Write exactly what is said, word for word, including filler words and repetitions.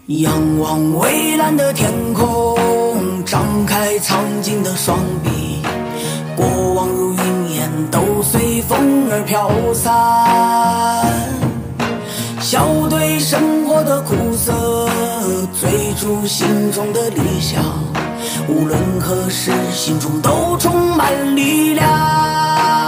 仰望蔚蓝的天空，张开苍劲的双臂，过往如云烟都随风而飘散。笑对生活的苦涩，追逐心中的理想，无论何时心中都充满力量。